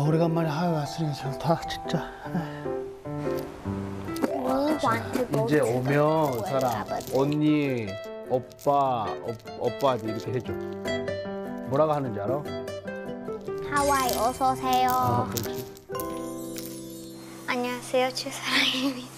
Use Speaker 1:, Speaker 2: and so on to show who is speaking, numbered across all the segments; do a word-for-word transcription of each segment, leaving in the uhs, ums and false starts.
Speaker 1: 오래간만에 하와이 왔으니 좋다 진짜. 이제 오면 사람 언니, 오빠, 오, 오빠한테 이렇게 해줘. 뭐라고 하는지 알아?
Speaker 2: 하와이 어서 오세요.
Speaker 1: 아, 그렇지.
Speaker 2: 안녕하세요, 최사랑입니다.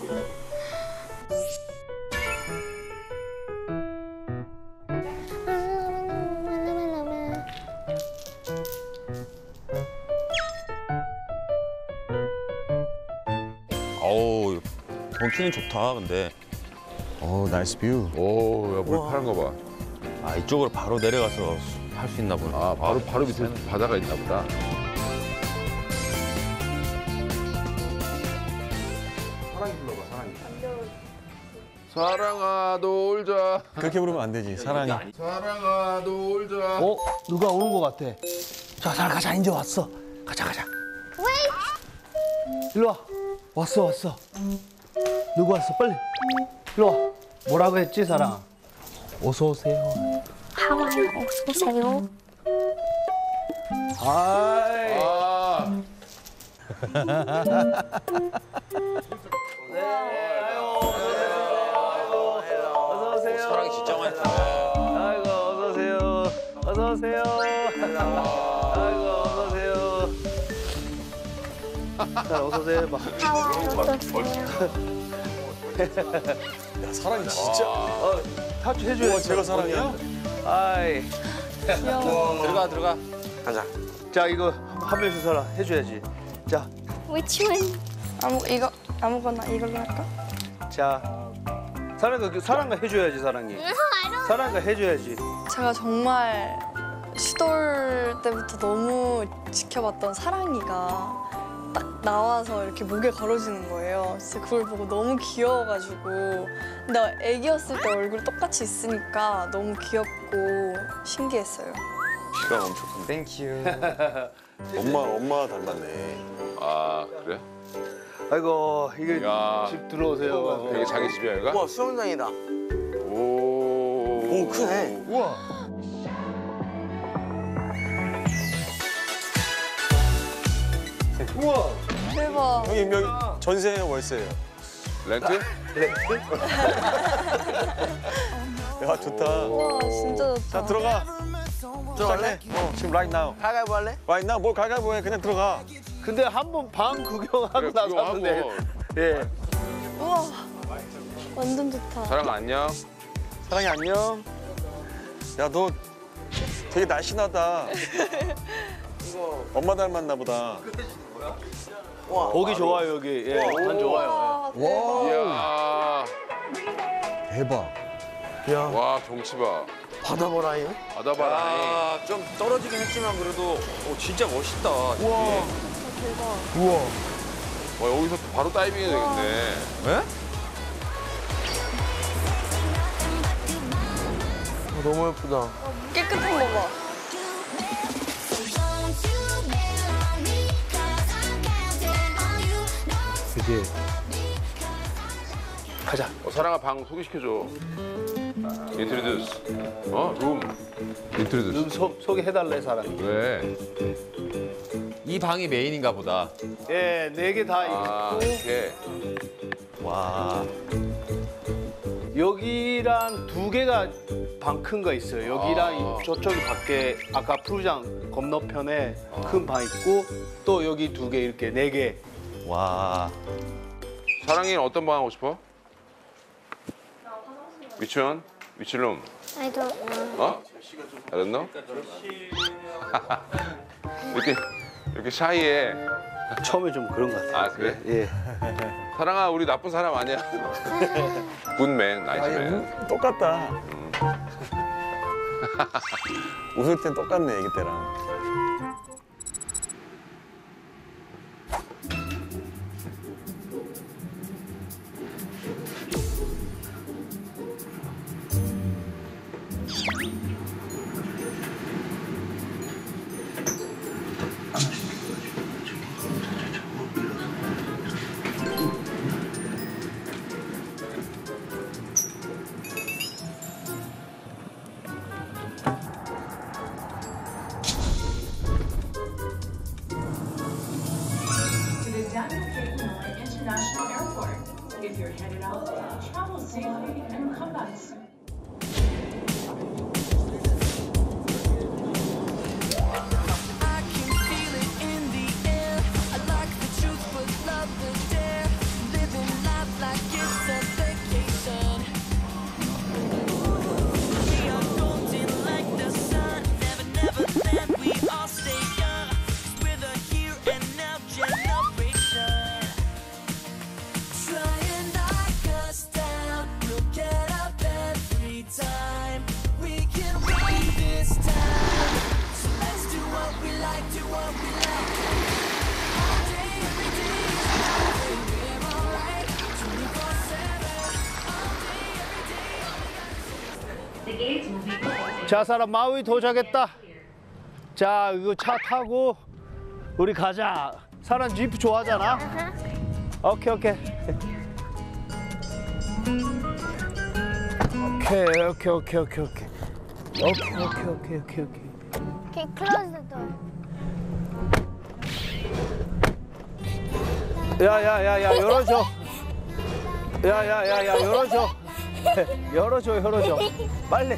Speaker 3: 어우, 경치는 좋다, 근데.
Speaker 4: 오, 나이스 뷰.
Speaker 5: 오, 야, 물 파란 거 봐.
Speaker 3: 아, 이쪽으로 바로 내려가서 할 수 있나 보네.
Speaker 5: 아, 바로, 바로 밑에 바다가 있나 보다. 사랑이 불러봐, 사랑이. 사랑아, 놀자.
Speaker 4: 그렇게 부르면 안 되지, 사랑이.
Speaker 5: 사랑아, 놀자.
Speaker 1: 어? 누가 오는 것 같아. 자, 잘 가자. 이제 왔어. 가자, 가자. 일로 와. 왔어, 왔어. 누구 왔어? 빨리. 일로 와. 뭐라고 했지, 사랑? 어서 오세요.
Speaker 2: 하와이 어서 오세요.
Speaker 1: 아이.
Speaker 5: 아.
Speaker 1: 네, 아유, 어서 오세요. 어서 오세요.
Speaker 3: 사랑이 진짜 많다.
Speaker 1: 아이고, 어서 오세요. 어서 오세요. 아이고, 어서 오세요. 자, 어서 오세요. 막.
Speaker 2: 하와이 어서 오세요.
Speaker 4: 야, 사랑이 진짜.
Speaker 1: 어, 타투 해줘야
Speaker 4: 우와, 제가 사랑이야?
Speaker 1: 아이.
Speaker 3: 들어가, 들어가.
Speaker 4: 가자.
Speaker 1: 자, 이거 한 명씩 살아 해줘야지. 자,
Speaker 2: Which one?
Speaker 6: 아무 이거 아무거나 이걸로 할까?
Speaker 1: 자, 사랑가 사랑가 해줘야지 사랑이. 사랑가 해줘야지.
Speaker 6: 제가 정말 시돌 때부터 너무 지켜봤던 사랑이가 딱 나와서 이렇게 목에 걸어주는 거예요. 진짜 그걸 보고 너무 귀여워가지고. 근데 애기였을 때 얼굴 똑같이 있으니까 너무 귀엽고 신기했어요.
Speaker 3: 키가 엄청 큰. 땡큐.
Speaker 4: 엄마, 엄마 닮았네.
Speaker 5: 아, 그래?
Speaker 1: 아이고, 이게
Speaker 5: 야.
Speaker 1: 집 들어오세요.
Speaker 5: 이게 자기 집이야, 얘가?
Speaker 7: 와, 수영장이다.
Speaker 5: 오.
Speaker 4: 오, 크네.
Speaker 1: 우와. 우와.
Speaker 6: 대박.
Speaker 4: 형님, 여기 전세예요, 월세예요?
Speaker 5: 렌트?
Speaker 4: 야, 좋다.
Speaker 6: 와 진짜 좋다.
Speaker 4: 자, 들어가.
Speaker 7: 들어갈래?
Speaker 4: 어, 지금 right now.
Speaker 7: 가위바위보 할래?
Speaker 4: right now, 뭘 가위바위보 해. 그냥 들어가.
Speaker 1: 근데 한 번 방 구경하고
Speaker 5: 그래,
Speaker 1: 나섰는데.
Speaker 5: 구경하고.
Speaker 1: 예.
Speaker 6: 우와 완전 좋다.
Speaker 5: 사랑 안녕.
Speaker 4: 사랑이 안녕. 야, 너 되게 날씬하다. 엄마 닮았나 보다.
Speaker 1: 보기 좋아요, 여기. 예, 난 좋아요.
Speaker 6: 와
Speaker 5: 이야.
Speaker 4: 대박.
Speaker 5: 와, 경치 봐.
Speaker 7: 바다 보라, 이거.
Speaker 5: 바다 봐라.
Speaker 3: 아, 좀 떨어지긴 했지만 그래도 오, 진짜 멋있다.
Speaker 4: 우와.
Speaker 6: 대박.
Speaker 4: 우와.
Speaker 5: 와, 여기서 바로 다이빙 해야 되겠네.
Speaker 3: 에?
Speaker 7: 너무 예쁘다.
Speaker 6: 깨끗한 거 봐.
Speaker 1: 그지. 가자.
Speaker 5: 어, 사랑아, 방 소개시켜줘. 인트로듀스. 어? 룸. 인트로듀스.
Speaker 1: 좀 소, 소개해달래, 사람이.
Speaker 5: 왜?
Speaker 3: 이 방이 메인인가 보다.
Speaker 1: 예, 네 개 다
Speaker 5: 아,
Speaker 1: 있고.
Speaker 5: 이렇게.
Speaker 4: 와.
Speaker 1: 여기랑 두 개가 방 큰 거 있어요. 여기랑
Speaker 5: 아.
Speaker 1: 이 저쪽이 밖에 아까 푸르장 건너편에 큰 방 있고 또 여기 두 개 이렇게 네 개.
Speaker 4: 와.
Speaker 5: 사랑이는 어떤 방 하고 싶어? Which one? Which room?
Speaker 2: I don't know.
Speaker 5: 어? I don't know? 이렇게, 이렇게 샤이해.
Speaker 1: 처음에 좀 그런 것 같아요.
Speaker 5: 아, 그래?
Speaker 1: 예.
Speaker 5: 사랑아, 우리 나쁜 사람 아니야. 굿맨, 나이스맨.
Speaker 4: 똑같다. 웃을 땐 똑같네, 애기 때랑.
Speaker 8: if you're headed out, travel safely and come back soon.
Speaker 1: 자, 사람 마우이 도착했다. 자, 이거 차 타고 우리 가자. 사람 지프 좋아하잖아. 오케이, 오케이. 오케이, 오케이, 오케이, 오케이, 오케이. 오케이, 오케이, 오케이, 오케이, 오케이.
Speaker 2: Okay, close the door.
Speaker 1: 야, 야, 야, 야, 열어줘. 야, 야, 야, 야, 열어줘. 열어줘, 열어줘. 빨리.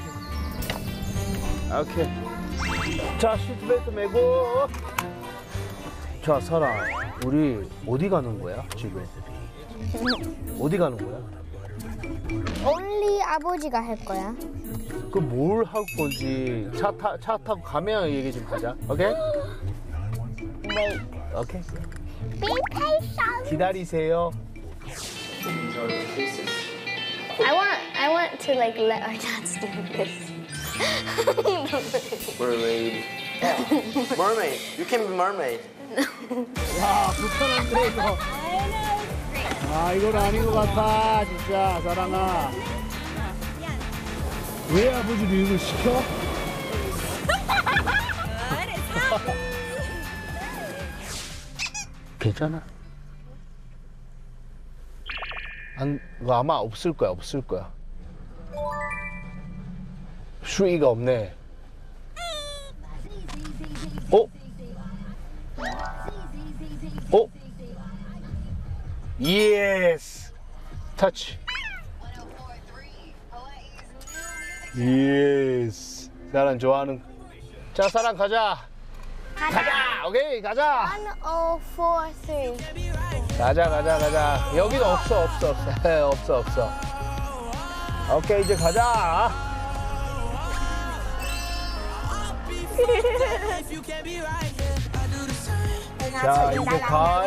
Speaker 1: 오케이. 자, 시트벨트 매고. 자, 사람, 우리 어디 가는 거야, 지금? 어디 가는 거야?
Speaker 2: Only 아버지가 할 거야.
Speaker 1: 그 뭘 할 건지 차, 타, 차 타고 가면 얘기 좀 하자. 오케이?
Speaker 2: Wait.
Speaker 1: 오케이.
Speaker 2: Be patient.
Speaker 1: 기다리세요.
Speaker 2: I want, I want to like let our dads do this.
Speaker 7: Mermaid. Mermaid. You can be mermaid.
Speaker 1: 야, 불편한데 이거. 아, 이건 아닌 것 같아, 진짜, 사랑아. 왜 아버지도 이걸 시켜? 괜찮아? 안, 이거 아마 없을 거야, 없을 거야. 수위가 없네. 어? 어? 예스! 터치. 예스. 사람 좋아하는. 자, 사람 가자. 가자. 오케이, 가자.
Speaker 2: one oh four three.
Speaker 1: 가자, 가자, 가자. 여기는 없어, 없어, 없어. 없어, 없어. 오케이, 이제 가자. 자, 이제 가.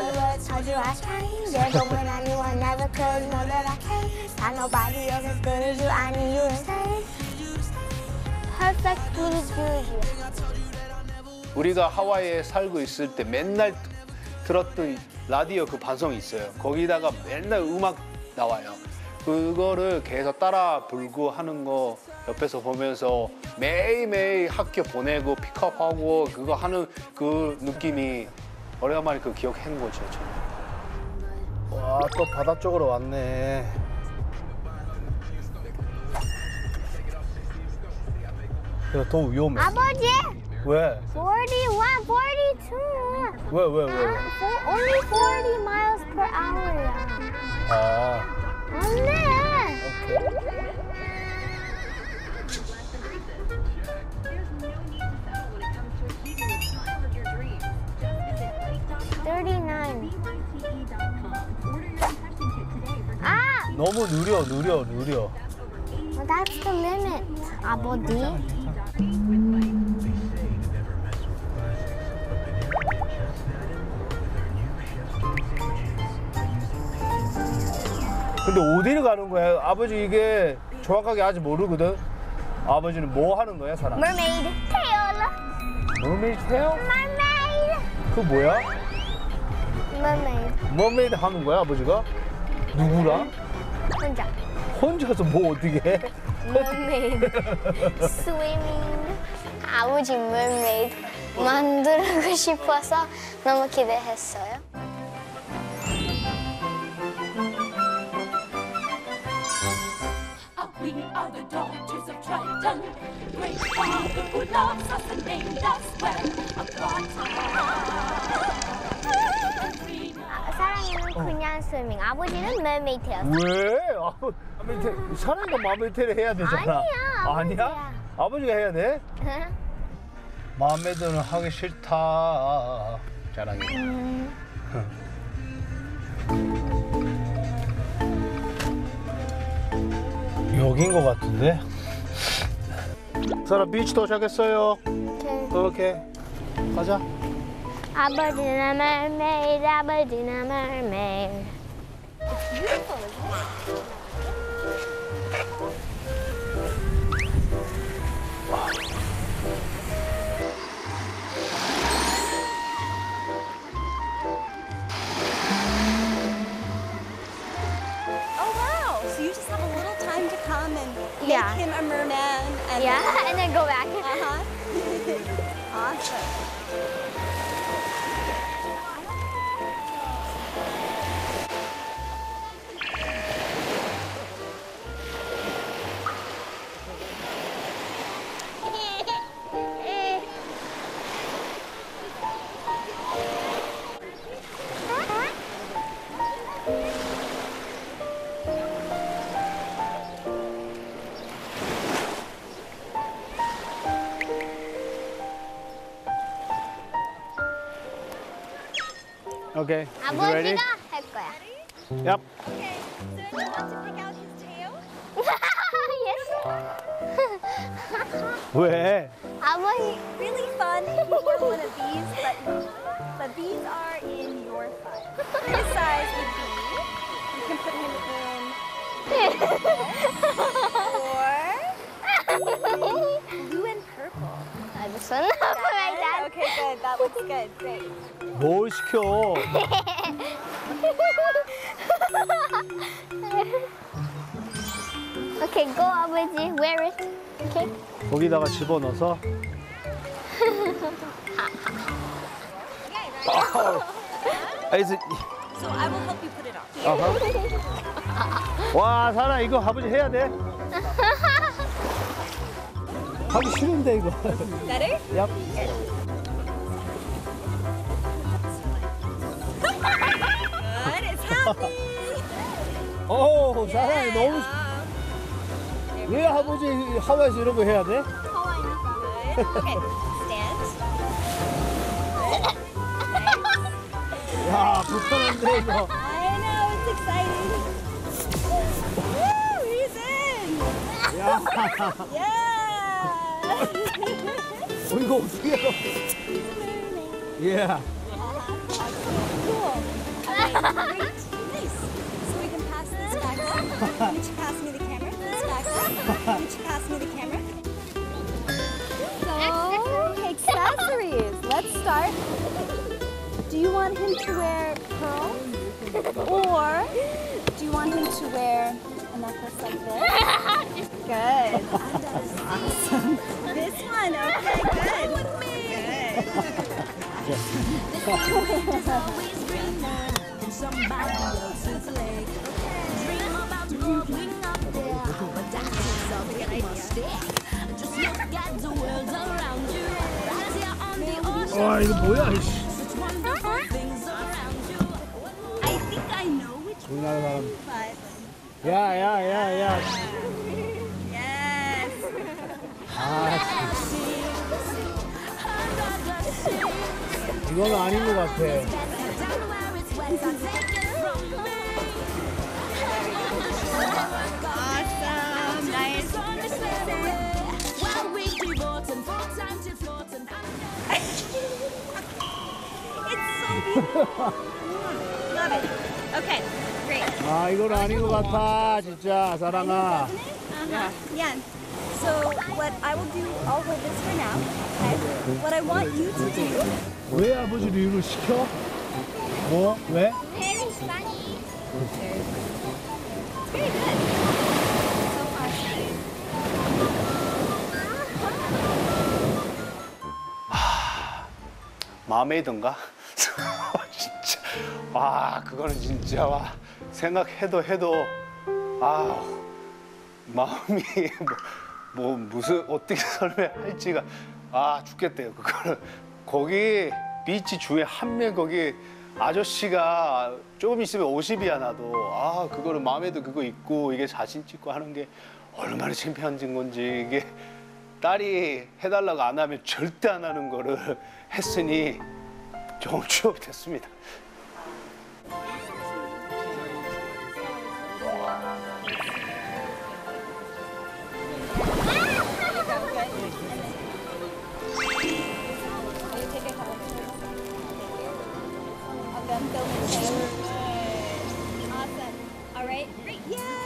Speaker 1: 우리가 하와이에 살고 있을 때 맨날 들었던 라디오 그 방송이 있어요. 거기다가 맨날 음악 나와요. 그거를 계속 따라 불고 하는 거 옆에서 보면서 매일매일 학교 보내고 픽업하고 그거 하는 그 느낌이 오래간만에 그 기억하는 거죠, 저는. 와, 또 바다 쪽으로 왔네. 그래, 더 위험해.
Speaker 2: 아버지!
Speaker 1: 왜?
Speaker 2: forty-one, forty-two.
Speaker 1: 왜, 왜, 왜? 왜?
Speaker 2: 아, only forty miles per hour야.
Speaker 1: 아,
Speaker 2: 안 돼! thirty-nine. 아!
Speaker 1: 너무 느려, 느려, 느려.
Speaker 2: Well, that's the limit, 아버지.
Speaker 1: 근데 어디를 가는 거야? 아버지 이게 정확하게 아직 모르거든? 아버지는 뭐 하는 거야, 사람?
Speaker 2: Mermaid tail.
Speaker 1: 머메이드 해요?
Speaker 2: Mermaid.
Speaker 1: 그 뭐야?
Speaker 2: Mermaid.
Speaker 1: 머메이드 하는 거야, 아버지가? 누구랑?
Speaker 2: 혼자.
Speaker 1: 혼자서 뭐 어떻게 해?
Speaker 2: Mermaid. Swimming. 아버지 mermaid 만들고 싶어서 너무 기대했어요.
Speaker 8: We are the daughters of Triton, great father who loves us and named us well.
Speaker 2: 아, 사랑이는 그냥 Swan swimming. 아버지는 mermaid tail.
Speaker 1: 왜? 아버, 사랑이가 마음에드는 해야 되잖아.
Speaker 2: 아니야, 아버지야.
Speaker 1: 아니야? 아버지가 해야 돼? 마음에 드는 하기 싫다. 자랑이.
Speaker 2: 음.
Speaker 1: 여긴 것 같은데? 사람 비치 도착했어요.
Speaker 2: 오케이.
Speaker 1: 오케이. 가자.
Speaker 2: 아버지는 mermaid. 아버지는 mermaid. It's beautiful, isn't it?
Speaker 9: Oh wow! So you just have a little time to come and make
Speaker 2: Yeah.
Speaker 9: him a merman and
Speaker 2: Yeah, and then go back.
Speaker 9: Uh-huh. Awesome.
Speaker 1: 오케이. Is you ready?
Speaker 2: 아버지가 할 거야.
Speaker 1: Yep.
Speaker 9: Okay, so you want to pick out his tail?
Speaker 2: yes.
Speaker 1: 왜?
Speaker 2: 아버지.
Speaker 9: Really fun if you want one of these, but but these are in your size. His size would be, you can put him in or blue and purple.
Speaker 2: I just want to put my dad.
Speaker 9: Okay, good. That looks good. Great.
Speaker 1: 뭘 시켜?
Speaker 2: Okay, go 아버지. Wear it. Okay.
Speaker 1: 거기다가 집어넣어서. 아, 이제
Speaker 9: So I will help you put it on.
Speaker 1: 아하. 와, 사라 이거 아버지 해야 돼. 하기 싫은데 이거.
Speaker 9: Better?
Speaker 1: 얍.
Speaker 9: Good. It's happy.
Speaker 1: 오, 사라 너무. 왜 아버지 하와이에서 이런 거 해야 돼?
Speaker 9: Good. Okay. Stand.
Speaker 1: 야, 불편한데 이거.
Speaker 9: I know. It's exciting. Woo! He's in.
Speaker 1: 야,
Speaker 9: Yeah.
Speaker 1: 어, 이거 어떻게 해? 예.
Speaker 9: Cool. Great. Nice. So we can pass this back up. Why don't you pass me the camera? This back up. Why don't you pass me the camera? So, accessories. Let's start. Do you want him to wear pearls? Or do you want him to wear a necklace like this? Good. Awesome. This one. Okay, good.
Speaker 1: 와, 이거 뭐야? 이씨.
Speaker 9: I think I know which
Speaker 1: 우리나라 사람.
Speaker 9: but
Speaker 1: 야, 야, 야, 야.
Speaker 9: yes.
Speaker 1: 아, 이거는 아닌 것 같아.
Speaker 9: Awesome. Nice. It's so beautiful. Love it. Okay, great.
Speaker 1: 아, 이건 아닌 것 같아, 진짜 사랑아.
Speaker 9: Uh-huh. Yeah. So what I will do, I'll hold this for now. Okay. What I want you to do.
Speaker 1: 왜 아버지를 이걸 시켜? 뭐? 왜?
Speaker 2: Very funny.
Speaker 9: Very good. So awesome.
Speaker 1: 마음에 든가? 진짜. 와, 그거는 진짜 와 생각해도 해도 아 마음이 뭐, 뭐 무슨 어떻게 설명할지가 아 죽겠대요. 그거는 거기 비치 주에 한 명 거기 아저씨가 조금 있으면 오십이야 나도. 아 그거를 마음에도 그거 있고 이게 사진 찍고 하는 게 얼마나 창피한 건지. 이게 딸이 해달라고 안 하면 절대 안 하는 거를 했으니 좋은 추억이 됐습니다.
Speaker 9: All right. Great. Yeah.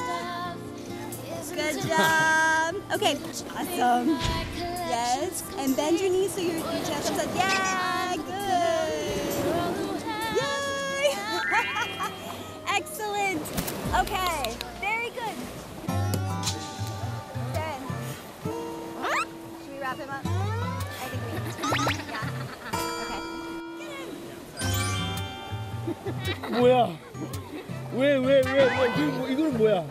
Speaker 9: Good job. Okay. Awesome. Yes. And bend your knees so your, your chest comes up. Yeah. Good. Yay. Excellent. Okay. Very good. Good. Should we wrap him up? I think we need to. Yeah.
Speaker 10: 뭐야? 왜, 왜, 왜, 왜? 이거, 뭐- 이거는 뭐야?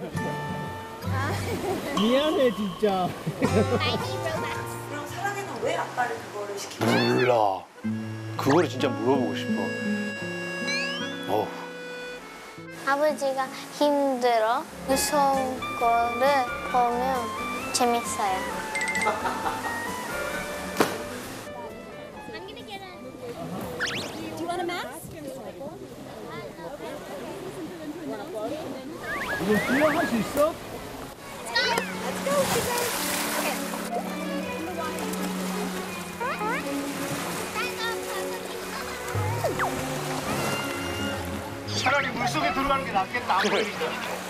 Speaker 10: 미안해, 진짜.
Speaker 11: 그럼 사랑이는 왜 아빠를 그거를 시키지?
Speaker 1: 몰라. 그거를 진짜 물어보고 싶어. 어우.
Speaker 2: 아버지가 힘들어 무서운 거를 보면 재밌어요.
Speaker 9: Do you want a mask?
Speaker 10: 이거 수영할 수 있어?
Speaker 9: Let's go, scissors.
Speaker 1: 차라리 물속에 들어가는 게 낫겠다. 안 보이니까.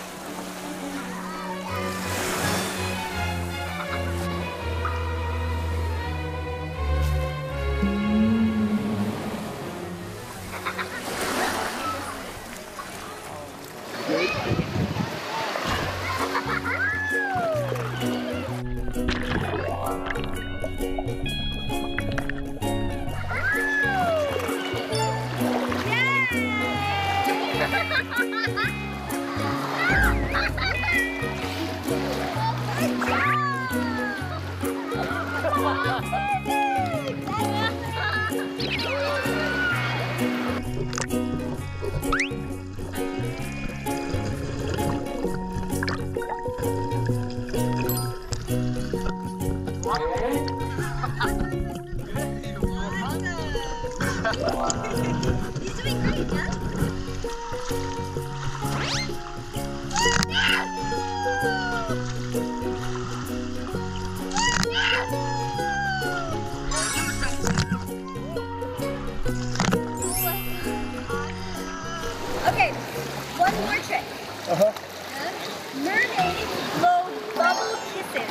Speaker 9: Okay, one more trick. Uh-huh. Mermaid blow bubble kisses.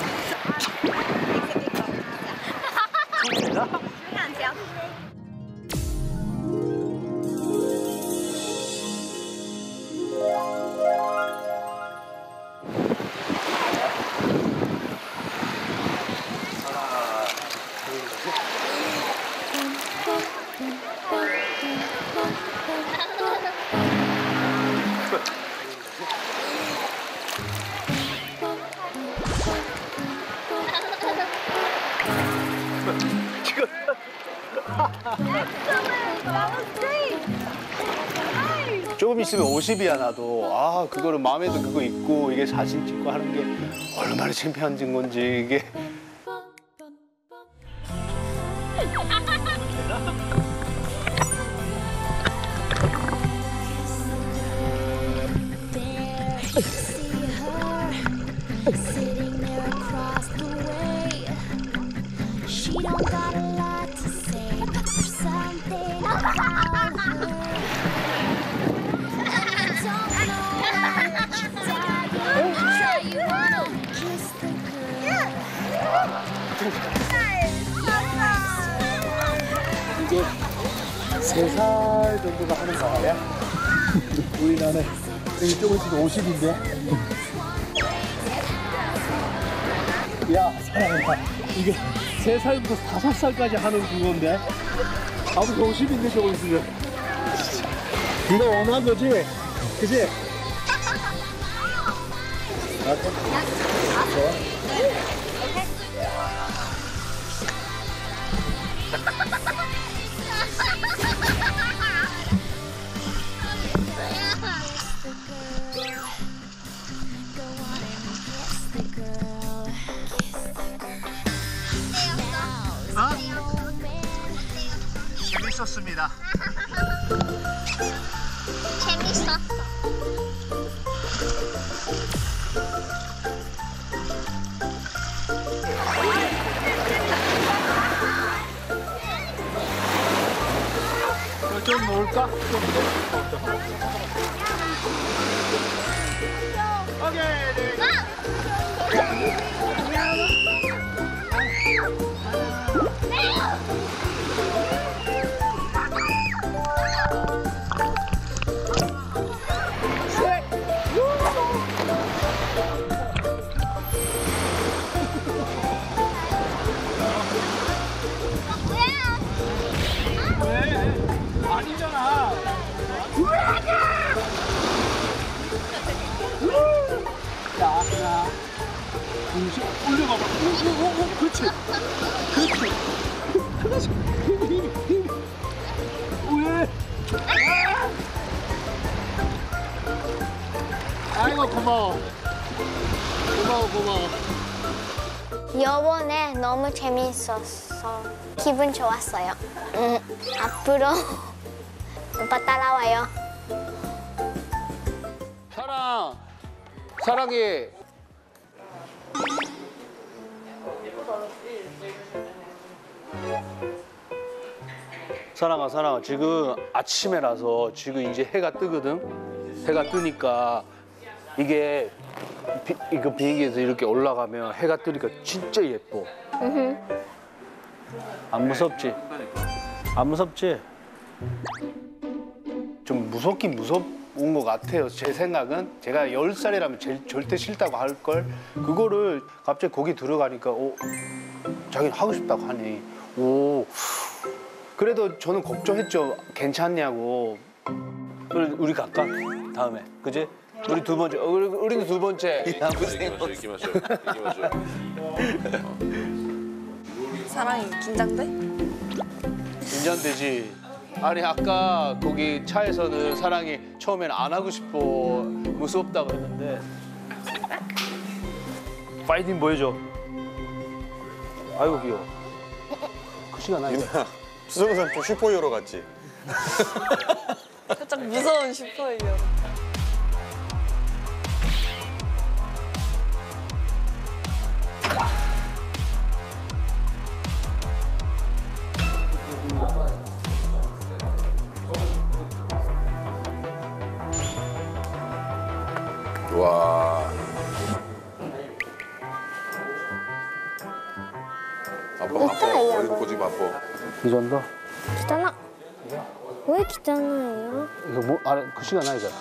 Speaker 9: 한지요.
Speaker 1: 조금 있으면 오십이야 나도. 아 그거를 마음에도 그거 있고 이게 사진 찍고 하는 게 얼마나 창피한 건지. 이게
Speaker 12: Sitting there across the way. She don't got a lot to say, but there's something about her. I don't know what you're dying to try. You wanna kiss the girl.
Speaker 10: 이게 세 살 정도가 하는 거야? 우리나라에 여기 조금 있으면 오십인데. 야, 사랑아. 이게 세 살부터 다섯 살까지 하는 그건데. 아버지 오십인데 조금 있으면. 네가 원한 거지? 그치? 재밌었습니다.
Speaker 2: 재밌었어.
Speaker 10: 좀 놀까? 오케이. 아니잖아. 야, 야. 중심 올려봐봐. 오, 오, 오, 그렇지. 그렇지. 하나씩. 힘, 힘, 힘. 왜? 아! 아이고, 고마워. 고마워, 고마워.
Speaker 2: 이번에 너무 재밌었어. 기분 좋았어요. 응. 앞으로 오빠 따라와요.
Speaker 1: 사랑, 사랑해. 사랑아, 사랑아. 지금 아침에라서 지금 이제 해가 뜨거든. 해가 뜨니까 이게 비, 이거 비행기에서 이렇게 올라가면 해가 뜨니까 진짜 예뻐. 안 무섭지? 안 무섭지? 좀 무섭긴 무서운 것 같아요. 제 생각은 제가 열 살이라면 제, 절대 싫다고 할 걸. 그거를 갑자기 거기 들어가니까 오, 자기는 하고 싶다고 하니. 오, 그래도 저는 걱정했죠. 괜찮냐고. 그래, 우리 갈까? 다음에, 그지? 우리 두 번째, 어, 우리- 우리는 두 번째.
Speaker 5: 이기 마셔, 이기 마셔.
Speaker 6: 사랑이 긴장돼?
Speaker 1: 긴장되지. 아니 아까 거기 차에서는 사랑이 처음에는 안 하고 싶어 무섭다고 했는데 파이팅 보여줘. 아이고 귀여워. 그 시간 아니다.
Speaker 4: 수정선 좀 슈퍼히어로 같지?
Speaker 6: 살짝 무서운 슈퍼히어로.
Speaker 5: 와. 아빠 바빠. 머리 묶고 지금 바빠.
Speaker 1: 이 정도?
Speaker 2: 귀찮아. 왜 귀찮아요?
Speaker 1: 이거 뭐? 아니 그 시간 아니잖아.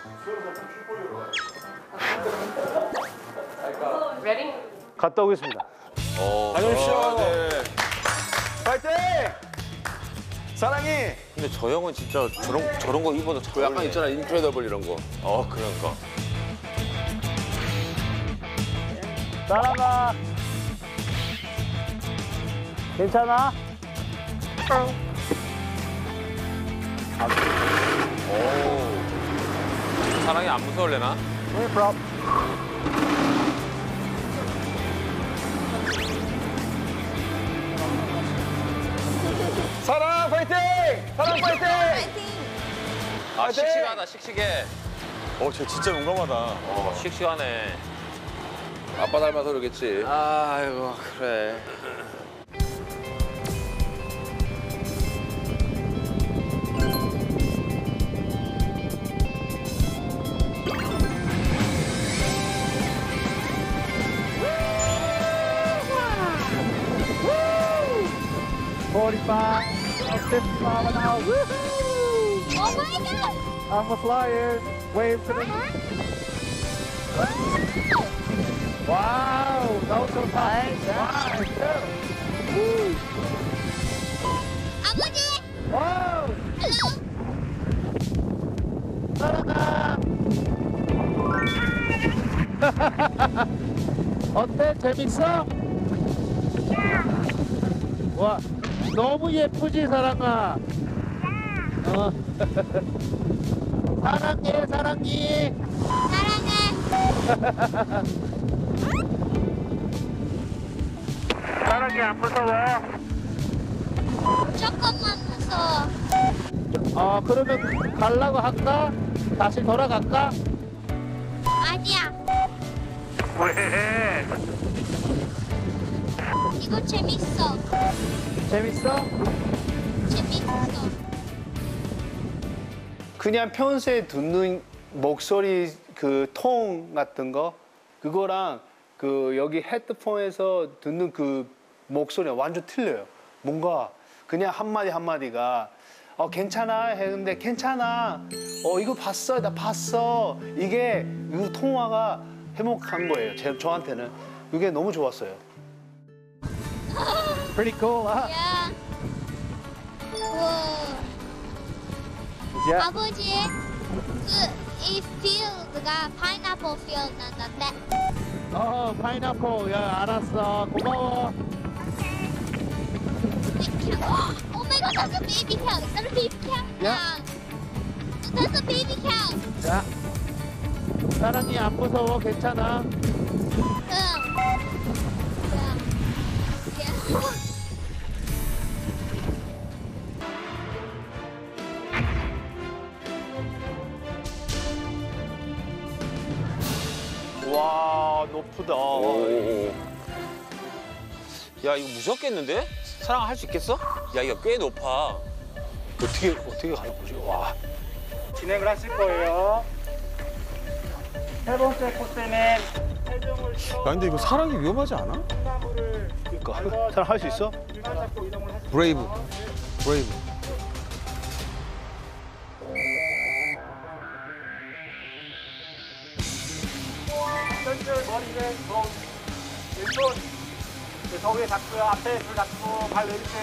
Speaker 1: 갔다 오겠습니다.
Speaker 5: 어.
Speaker 4: 다녀오십시오. 파이팅! 사랑이!
Speaker 3: 근데 저 형은 진짜 저런 저런 거 입어도 잘
Speaker 5: 그 약간
Speaker 3: 어울리네.
Speaker 5: 있잖아 인크레더블 이런 거.
Speaker 3: 어, 그러니까.
Speaker 10: 사랑아. 괜찮아?
Speaker 3: 오. 사랑이 안 무서울래나?
Speaker 10: No problem.
Speaker 4: 사랑 파이팅! 사랑 파이팅!
Speaker 3: 아, 씩씩하다, 씩씩해.
Speaker 4: 어, 쟤 진짜 용감하다.
Speaker 3: 어, 씩씩하네.
Speaker 5: 아빠 닮아서 그러겠지.
Speaker 3: 아이고, 그래.
Speaker 10: forty-five, fifty miles an hour. Woohoo!
Speaker 2: Oh my god!
Speaker 10: I'm a flyer. Wave to the. Wow, that was so nice. Wow, Woo!
Speaker 2: 아버지!
Speaker 10: Wow! 사랑아! 어때? 재밌어? 와, 너무 예쁘지, 사랑아? 어. 사랑해, 사랑이.
Speaker 2: 사랑해.
Speaker 10: 사랑이 안 무서워?
Speaker 2: 조금만 무서워.
Speaker 12: 재밌어.
Speaker 10: 어 그러면 가려고 할까? 다시 돌아갈까?
Speaker 12: 아니야.
Speaker 10: 왜?
Speaker 12: 이거 재밌어.
Speaker 10: 재밌어?
Speaker 12: 재밌어.
Speaker 1: 그냥 평소에 듣는 목소리 그 톤 같은 거 그거랑 그 여기 헤드폰에서 듣는 그 목소리가 완전 틀려요. 뭔가 그냥 한마디 한마디가 어 괜찮아 했는데 괜찮아 어 이거 봤어 나 봤어 이게 이 통화가 행복한 거예요. 제, 저한테는 그게 너무 좋았어요.
Speaker 10: Pretty cool, huh?
Speaker 12: 야. 우와.
Speaker 10: Yeah.
Speaker 12: 아버지, 그이 필드가 파인애플 필드 났는데.
Speaker 10: 어 파인애플 야 알았어 고마워.
Speaker 12: Oh my god, that's a baby cow. Is that a baby cow?
Speaker 10: Yeah.
Speaker 12: That's a baby cow.
Speaker 10: 자 사랑이 안 무서워 괜찮아.
Speaker 12: 응. 야. 야.
Speaker 1: 와 높다.
Speaker 3: 야 이거 무섭겠는데? 사랑 할 수 있겠어? 야 이거 꽤 높아.
Speaker 1: 어떻게 어떻게 가는 거지? 와.
Speaker 10: 진행을 하실 거예요. 세 번째 코스는 체중을
Speaker 4: 야 근데 이거 사랑이 위험하지 않아?
Speaker 1: 그러니까 사람 할 수 있어?
Speaker 4: 브레이브. 브레이브.
Speaker 10: 왼쪽 머리를 더 왼손 저 위에 잡고요. 앞에 줄 잡고 발 내리세요.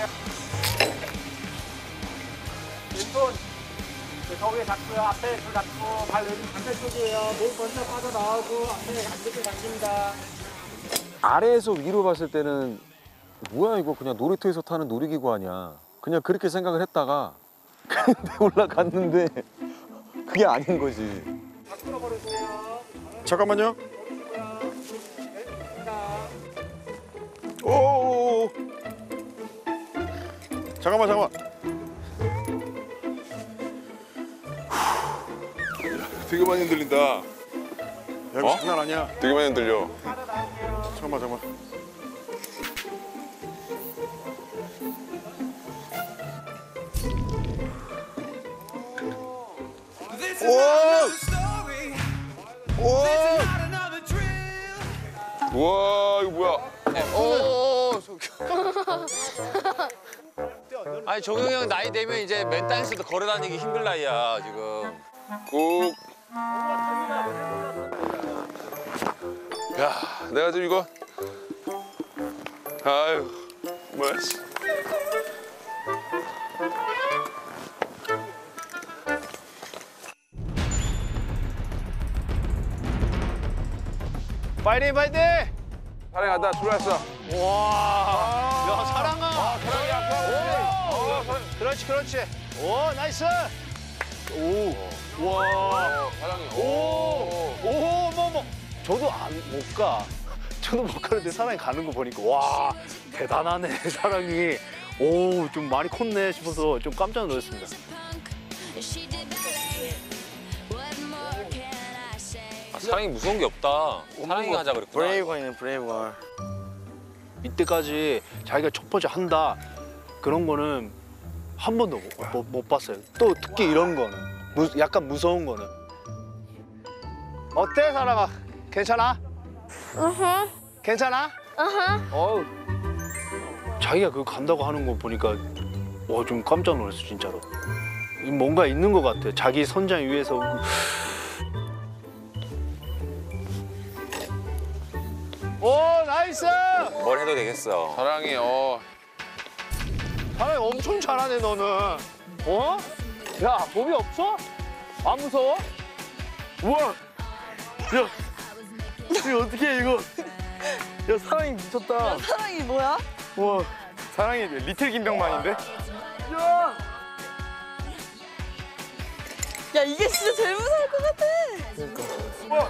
Speaker 10: 왼손 저 위에 잡고요. 앞에 줄 잡고 발 내리세요. 반대쪽이에요. 몸 먼저 빠져나오고 앞에 안쪽에 당깁니다.
Speaker 4: 아래에서 위로 봤을 때는 뭐야 이거 그냥 놀이터에서 타는 놀이기구 아니야. 그냥 그렇게 생각을 했다가 근데 올라갔는데 그게 아닌 거지.
Speaker 10: 바꾸어 버리세요.
Speaker 4: 잠깐만요. 오. 잠깐만 잠깐만.
Speaker 5: 되게 많이 흔들린다.
Speaker 4: 야 이거
Speaker 5: 어?
Speaker 4: 장난 아니야.
Speaker 5: 되게 많이 흔들려.
Speaker 4: 잠깐만 잠깐만.
Speaker 5: 오! 오! 우와 이거 뭐야? 오!
Speaker 3: 아니 정영이 형 나이 되면 이제 맨 땅에서도 걸어다니기 힘들 나이야 지금.
Speaker 5: 꾹. 야, 내가 지금 이거 아유 뭐야?
Speaker 1: 파이팅 파이팅!
Speaker 5: 사랑하다 출발했어.
Speaker 1: 와. 야 사랑아.
Speaker 5: 아, 사랑이 아까
Speaker 1: 오, 그렇지 그렇지. 오 나이스. 오. 와.
Speaker 5: 사랑이.
Speaker 1: 오. 오 어머. 저도 안 못 가. 저도 못 가는데 사랑이 가는 거 보니까 와 대단하네 사랑이. 오 좀 많이 컸네 싶어서 좀 깜짝 놀랐습니다.
Speaker 3: 아, 사랑이 무서운 게 없다. 사랑이 하자 그랬구나.
Speaker 7: 브레이브가 있네, 브레이브가.
Speaker 1: 이때까지 자기가 첫 번째 한다 그런 거는 한 번도 못, 못, 못 봤어요. 또 특히 이런 거는 무, 약간 무서운 거는. 어때 사랑아? 괜찮아?
Speaker 2: Uh-huh.
Speaker 1: 괜찮아?
Speaker 2: Uh-huh.
Speaker 1: 어우. 자기가 그거 간다고 하는 거 보니까 와 좀 깜짝 놀랐어 진짜로. 뭔가 있는 것 같아. 자기 선장 위에서. 오 나이스!
Speaker 3: 뭘 해도 되겠어.
Speaker 5: 사랑이 어.
Speaker 1: 사랑이 엄청 잘하네 너는. 어? 야 몸이 없어? 안 무서워? 우와! 야, 이거 어떻게 해 이거? 야 사랑이 미쳤다.
Speaker 6: 사랑이 뭐야?
Speaker 1: 우와.
Speaker 4: 사랑이 리틀 김병만인데?
Speaker 1: 야!
Speaker 6: 야 이게 진짜 제일 무서울 것 같아.
Speaker 1: 우와!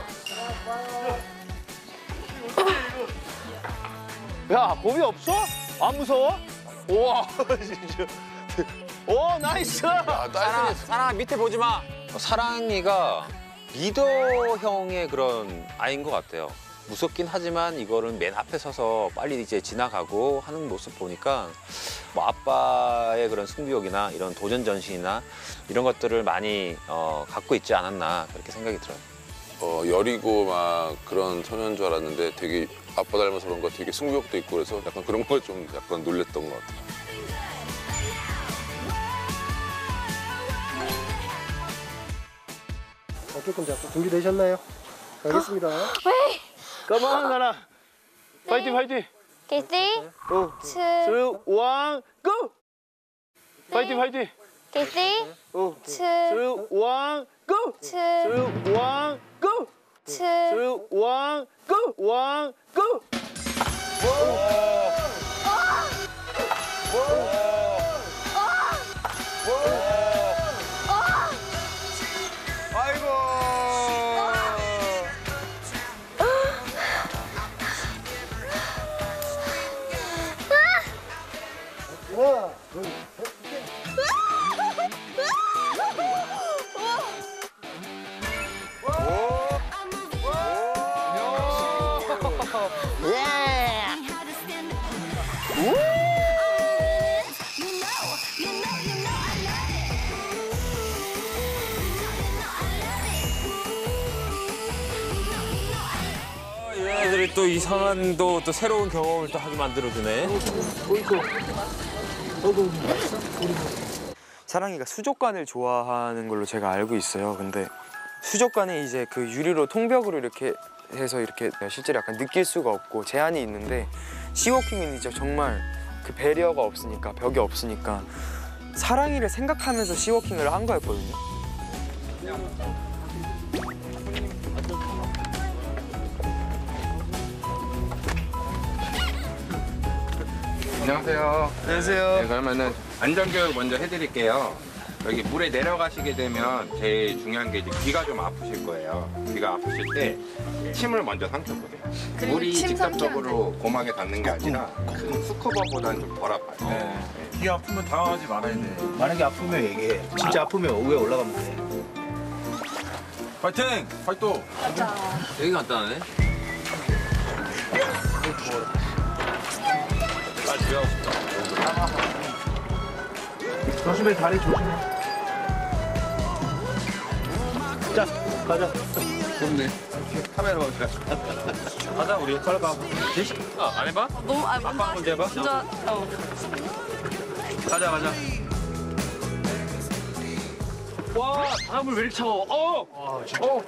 Speaker 1: 야 몸이 없어? 안 무서워? 우와 진짜. 오 나이스.
Speaker 5: 야,
Speaker 3: 사랑, 사랑아 밑에 보지 마. 사랑이가 리더형의 그런 아이인 것 같아요. 무섭긴 하지만 이거를 맨 앞에 서서 빨리 이제 지나가고 하는 모습 보니까 뭐 아빠의 그런 승부욕이나 이런 도전 정신이나 이런 것들을 많이 어, 갖고 있지 않았나 그렇게 생각이 들어요.
Speaker 5: 어, 여리고 막 그런 소년인 줄 알았는데 되게 아빠 닮아서 그런 거 되게 승부욕도 있고 그래서 약간 그런 걸 좀 약간 놀랬던 것 같아요.
Speaker 10: 자, 조금 잡고 준비되셨나요? 가겠습니다.
Speaker 2: Wait.
Speaker 1: 가만 가라. 파이팅 파이팅.
Speaker 2: Okay, three,
Speaker 1: 오,
Speaker 2: two,
Speaker 1: two, one, go. 파이팅 파이팅.
Speaker 2: okay, three,
Speaker 1: 오,
Speaker 2: two,
Speaker 1: two, one, go.
Speaker 2: two,
Speaker 1: two, one, go.
Speaker 2: two.
Speaker 1: two, one, go. one, go.
Speaker 10: 하나, 둘, 셋.
Speaker 3: 얘네들이 또 이상한 또, 또 새로운 경험을 또 하게 만들어주네.
Speaker 13: 사랑이가 수족관을 좋아하는 걸로 제가 알고 있어요. 근데 수족관에 이제 그 유리로 통벽으로 이렇게 해서 이렇게 실제로 약간 느낄 수가 없고 제한이 있는데 시워킹은 이제 정말 그 배리어가 없으니까 벽이 없으니까 사랑이를 생각하면서 시워킹을 한 거였거든요.
Speaker 14: 안녕하세요.
Speaker 13: 안녕하세요.
Speaker 14: 네, 그러면은 안전교육 먼저 해드릴게요. 여기 물에 내려가시게 되면 제일 중요한 게 이제 귀가 좀 아프실 거예요. 귀가 아프실 때 침을 먼저 삼켜보세요. 물이 직접적으로 고막에 닿는 게 아니라 큰 스쿠버보다는 좀 덜 아파요. 네.
Speaker 10: 귀 아프면 당황하지 말아야 돼. 만약에 아프면 얘기해. 진짜 아프면 위에 올라가면 돼.
Speaker 14: 파이팅! 파이팅!
Speaker 3: 되게 간단하네. 아, 집에 가고 싶다.
Speaker 10: 조심해, 다리 조심해. 자, 가자.
Speaker 14: 좋네. 카메라 보자.
Speaker 10: 가자, 우리. 빨리 가.
Speaker 3: 아, 안 해봐?
Speaker 6: 너무 아, 먼저
Speaker 3: 아빠 먼저 해봐.
Speaker 6: 진짜 어.
Speaker 10: 가자, 가자.
Speaker 3: 와, 바람을 왜 이렇게 차워? 어!
Speaker 10: 아,
Speaker 3: 어!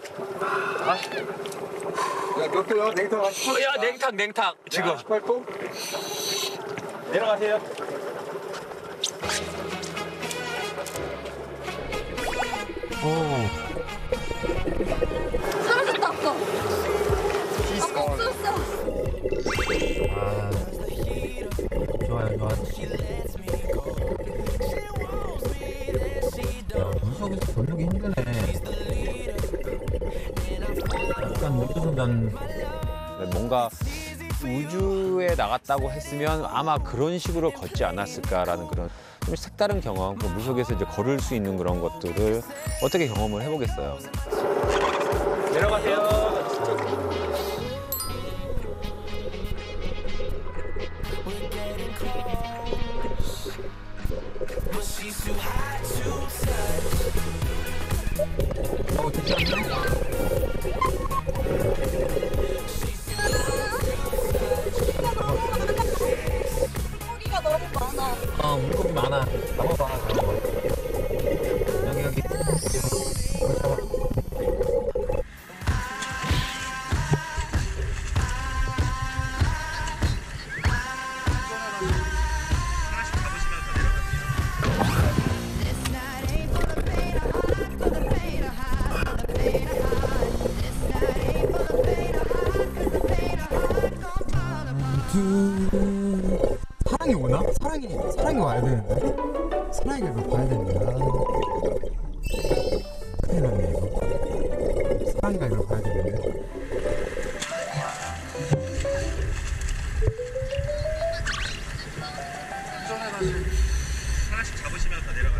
Speaker 14: 야, 몇 도야? 냉탕 한 십팔 도.
Speaker 3: 야, 냉탕, 냉탕. 지금.
Speaker 14: 십팔 도?
Speaker 10: 내려가세요.
Speaker 6: 사라졌다 아까. 아까 없어졌어.
Speaker 10: 좋아요, 좋아요.
Speaker 15: 물속에서 돌리기 힘드네. 약간 우주선단.
Speaker 3: 뭔가 우주에 나갔다고 했으면 아마 그런 식으로 걷지 않았을까라는 그런 좀 색다른 경험, 그 물속에서 이제 걸을 수 있는 그런 것들을 어떻게 경험을 해보겠어요.
Speaker 10: 내려가세요.
Speaker 15: 어, 좋지 않나?
Speaker 6: 물고기가 너무 많아.
Speaker 15: 어, 물고기 많아. 잡아봐, 잡아봐. 여기, 여기. 잡아. 사랑이 오나? 사랑이 사랑이 와야 되는데 사랑이가 이거 봐야 되는데 큰일 났네 이거 사랑이가 이걸 봐야 되는데
Speaker 10: 하나씩 잡으시면 다 내려가.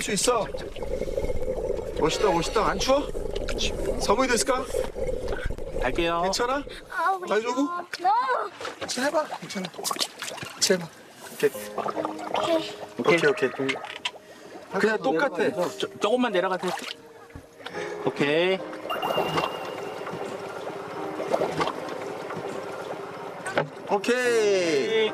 Speaker 4: 수 있어. 멋있다, 멋있다. 안 추워? 서무이 됐을까?
Speaker 10: 갈게요.
Speaker 4: 괜찮아? 다이조부?
Speaker 2: No.
Speaker 4: 해봐. 괜찮아. 해봐. 오케이. 오케이, 오케이. 그냥 똑같아.
Speaker 10: 조, 조금만 내려가세요. 오케이.
Speaker 4: 오케이.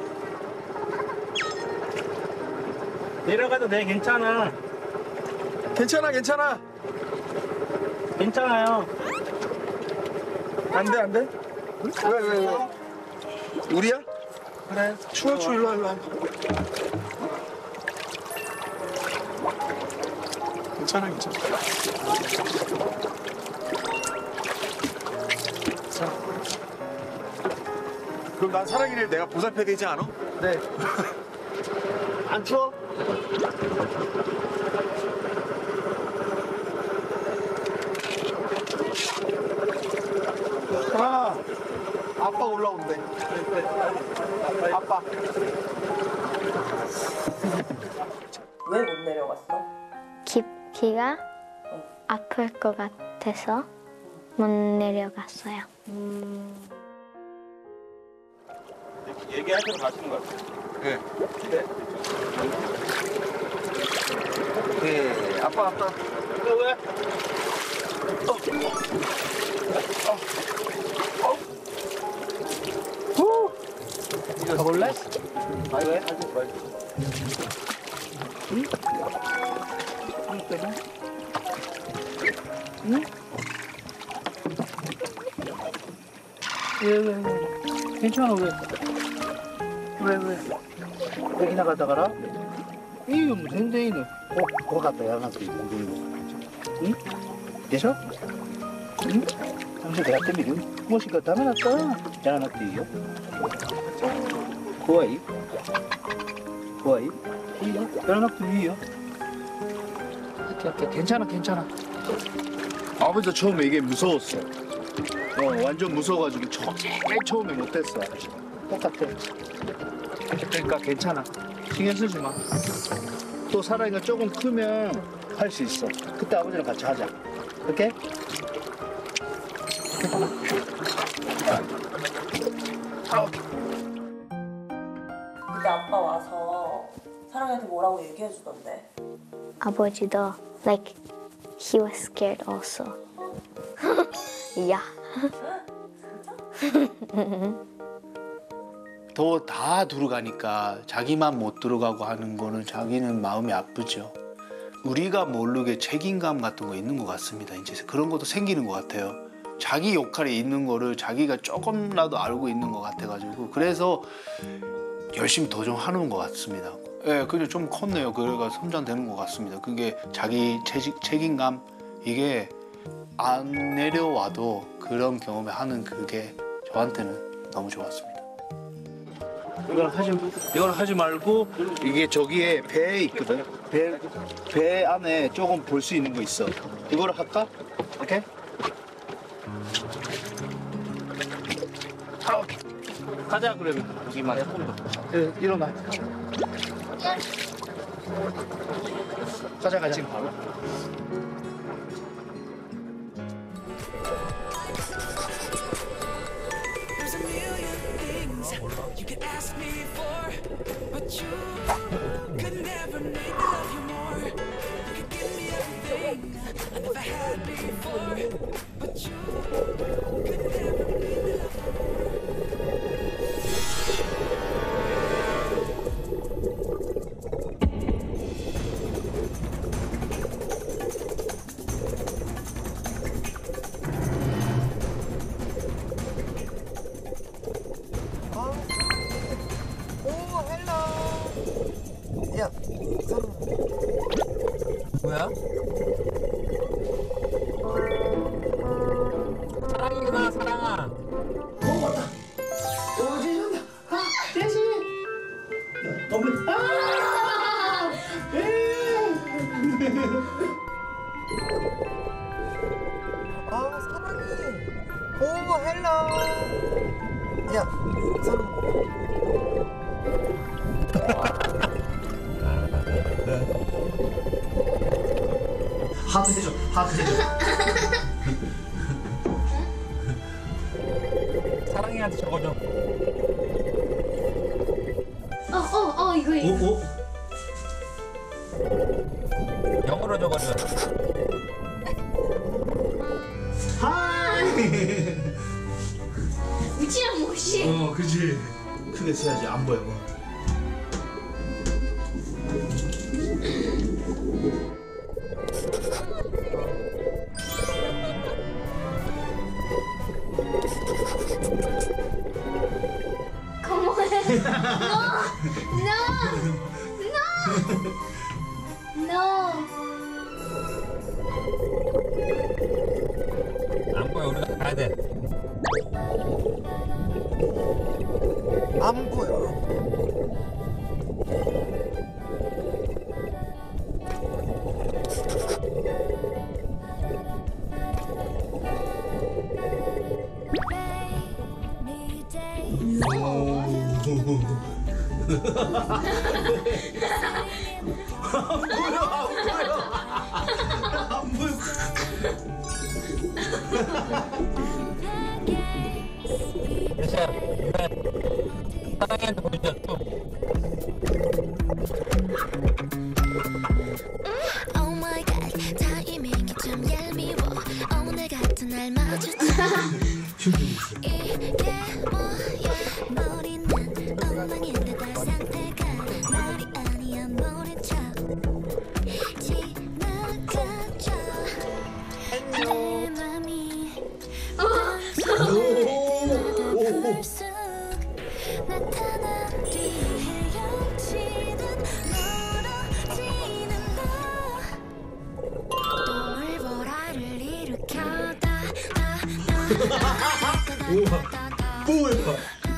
Speaker 10: 내려가도 돼, 괜찮아.
Speaker 4: 괜찮아, 괜찮아.
Speaker 10: 괜찮아요.
Speaker 4: 안 돼, 안 돼? 왜, 왜, 왜? 우리야? 그래. 추워, 추워. 일로 와, 일로 와. 괜찮아, 괜찮아. 자. 그럼 난 사랑이를 내가 보살펴야 되지 않아?
Speaker 10: 네. 안 추워?
Speaker 4: 아, 아빠 올라온대. 아빠.
Speaker 11: 왜 못 내려갔어?
Speaker 2: 깊이가 아플 것 같아서 못 내려갔어요.
Speaker 10: 얘기하시러 가시는 거 같아요.
Speaker 4: 네. 네. 오케이. 아빠, 아빠.
Speaker 10: 너 왜?
Speaker 4: 어. 어. 후.
Speaker 10: 가볼래?
Speaker 4: 아, 왜? 하지 말고.
Speaker 10: 응? 응? 때문에? 응? 왜, 왜, 왜? 괜찮아, 왜? 왜, 왜? 여기 나가다가라? 이거 무슨 데이는? 어, 그거 갖다 양아서 응? 되셔? 응? 당신 내가 때문에 무엇인가 담아놨다. 양아놨디요? 고아이? 고아이? 이요? 양아놨디요? 오케이, 오케이. 괜찮아, 괜찮아. 아버지도 처음에 이게 무서웠어. 어, 완전 무서워가지고 처, 제일 처음에 못했어. 똑같아. 그러니까 괜찮아. 신경 쓰지 마. 또 사랑이가 조금 크면 할 수 있어. 그때 아버지랑 같이 하자. 오케이? 아, 오케이.
Speaker 11: 그때 아빠 와서 사랑이한테 뭐라고 얘기해 주던데.
Speaker 2: 아버지도 like he was scared also. yeah.
Speaker 1: 더 다 들어가니까 자기만 못 들어가고 하는 거는 자기는 마음이 아프죠. 우리가 모르게 책임감 같은 거 있는 것 같습니다. 이제 그런 것도 생기는 것 같아요. 자기 역할이 있는 거를 자기가 조금이라도 알고 있는 것 같아가지고 그래서 열심히 더 좀 하는 것 같습니다. 예, 그냥 좀 컸네요. 그래가 성장되는 것 같습니다. 그게 자기 채직, 책임감 이게 안 내려와도 그런 경험을 하는 그게 저한테는 너무 좋았습니다.
Speaker 10: 이걸 하지, 이걸 하지 말고 이게 저기에 배에 있거든. 배, 배 안에 조금 볼 수 있는 거 있어. 이거를 할까? 오케이? 아, 오케이. 가자 그러면 여기만 조금 더. 예, 일어나. 가자 가자. 지금 바로.
Speaker 16: You could ask me for, but you could never make me love you more. You could give me everything I never had before, but you could never make me love you
Speaker 15: 야, 뭐야? 사랑이구나, 사랑아.
Speaker 10: 오, 왔다. 오, 제시 온다. 아, 제시. 너무, 아!
Speaker 15: 아, 사랑이. 오, 헬로. 야, 사랑.
Speaker 10: 하트 해줘. 하트 해줘. 사랑해한테 적어줘.
Speaker 2: 어, 어, 어, 이거 이거.
Speaker 10: 오, 오. 영어로 적어줘. 하이.
Speaker 2: 우치랑 모시.
Speaker 10: 어, 그지. 크게 써야지 안 보여.
Speaker 2: Come on. No, no, no, no.
Speaker 10: 안 보여. 우리가 가야 돼.
Speaker 15: 안 보여.
Speaker 10: 사랑해한테 보여줘.
Speaker 12: Oh my god, 타이밍이 좀 얄미워. 오늘 같은 날 마주쳐. 이게 뭐야? 머리는 엉망인데 다 상태가 말이 아니야 모른 척 지나가죠. 내 맘이 쑥 나타난 뒤에 헤엄치듯 멀어지는 너 동물보라를 일으켜다
Speaker 10: 뭐야?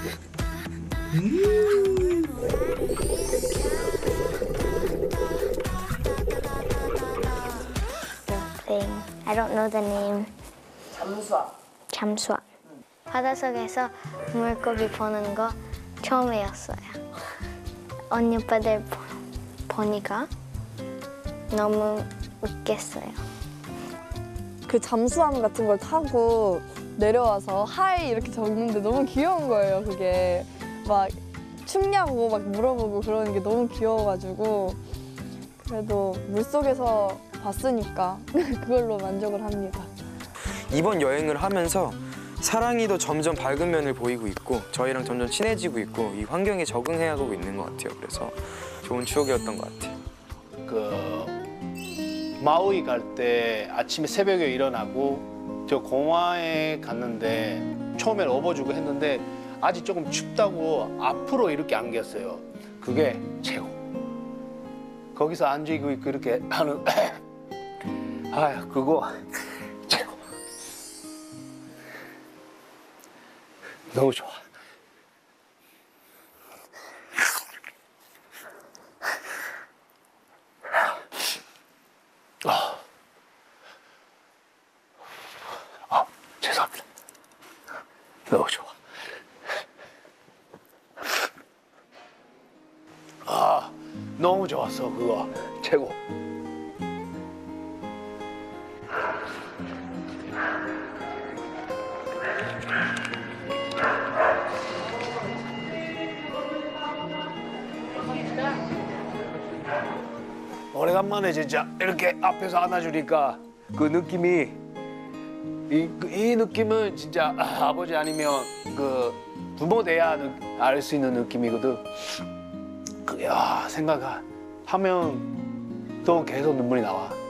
Speaker 2: Thing. I don't know the name.
Speaker 11: 잠수함.
Speaker 2: 잠수함. 바닷속에서 물고기 보는 거 처음이었어요. 언니 오빠들 보, 보니까 너무 웃겼어요.
Speaker 6: 그 잠수함 같은 걸 타고 내려와서 하이 이렇게 적는데 너무 귀여운 거예요. 그게 막 춥냐고 막 물어보고 그러는 게 너무 귀여워가지고 그래도 물속에서 봤으니까 그걸로 만족을 합니다.
Speaker 13: 이번 여행을 하면서 사랑이도 점점 밝은 면을 보이고 있고 저희랑 점점 친해지고 있고 이 환경에 적응해가고 있는 것 같아요. 그래서 좋은 추억이었던 것 같아요.
Speaker 1: 그 마우이 갈 때 아침에 새벽에 일어나고 저 공화에 갔는데 처음엔 업어주고 했는데 아직 조금 춥다고 앞으로 이렇게 안겼어요. 그게 최고. 거기서 앉아있고 이렇게 하는 아 그거 최고. 너무 좋아. 아, 아 죄송합니다. 너무 좋아. 아, 너무 좋았어 그거 최고. 오래간만에 진짜 이렇게 앞에서 안아주니까 그 느낌이 이, 이 느낌은 진짜 아, 아버지 아니면 그 부모 돼야 알 수 있는 느낌이거든. 그, 야 생각하면 또 계속 눈물이 나와.